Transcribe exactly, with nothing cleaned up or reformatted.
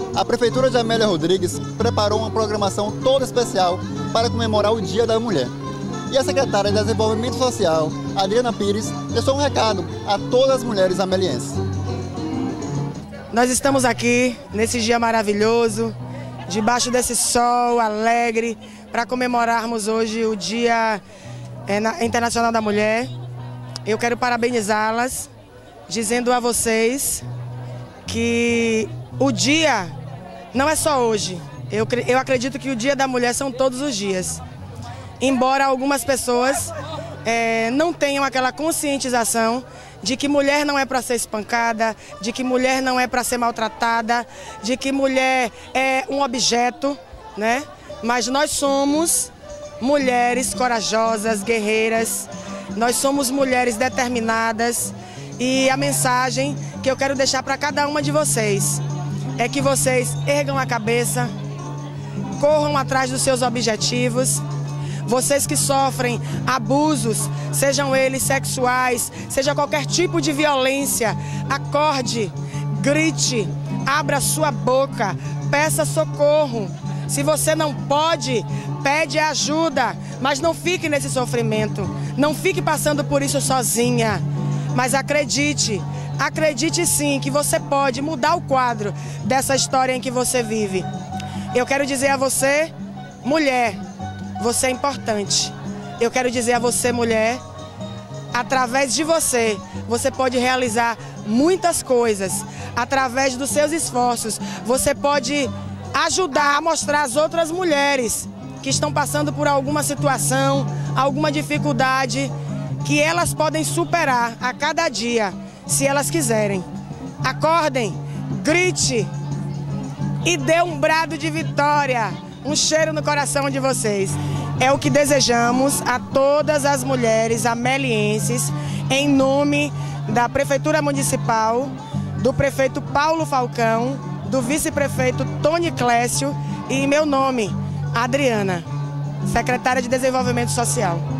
A Prefeitura de Amélia Rodrigues preparou uma programação toda especial para comemorar o Dia da Mulher. E a secretária de Desenvolvimento Social, Adriana Pires, deixou um recado a todas as mulheres amelienses. Nós estamos aqui nesse dia maravilhoso, debaixo desse sol alegre, para comemorarmos hoje o Dia Internacional da Mulher. Eu quero parabenizá-las, dizendo a vocês que o dia não é só hoje. Eu, eu acredito que o Dia da Mulher são todos os dias. Embora algumas pessoas é, não tenham aquela conscientização de que mulher não é para ser espancada, de que mulher não é para ser maltratada, de que mulher é um objeto, né? Mas nós somos mulheres corajosas, guerreiras, nós somos mulheres determinadas e a mensagem que eu quero deixar para cada uma de vocês é que vocês ergam a cabeça, corram atrás dos seus objetivos. Vocês que sofrem abusos, sejam eles sexuais, seja qualquer tipo de violência, acorde, grite, abra sua boca, peça socorro. Se você não pode, pede ajuda, mas não fique nesse sofrimento, não fique passando por isso sozinha. Mas acredite, acredite sim que você pode mudar o quadro dessa história em que você vive. Eu quero dizer a você, mulher, você é importante. Eu quero dizer a você, mulher, através de você, você pode realizar muitas coisas. Através dos seus esforços, você pode ajudar a mostrar às outras mulheres que estão passando por alguma situação, alguma dificuldade, que elas podem superar a cada dia, se elas quiserem. Acordem, grite e dê um brado de vitória, um cheiro no coração de vocês. É o que desejamos a todas as mulheres amelienses, em nome da Prefeitura Municipal, do prefeito Paulo Falcão, do vice-prefeito Tony Clécio e meu nome, Adriana, secretária de Desenvolvimento Social.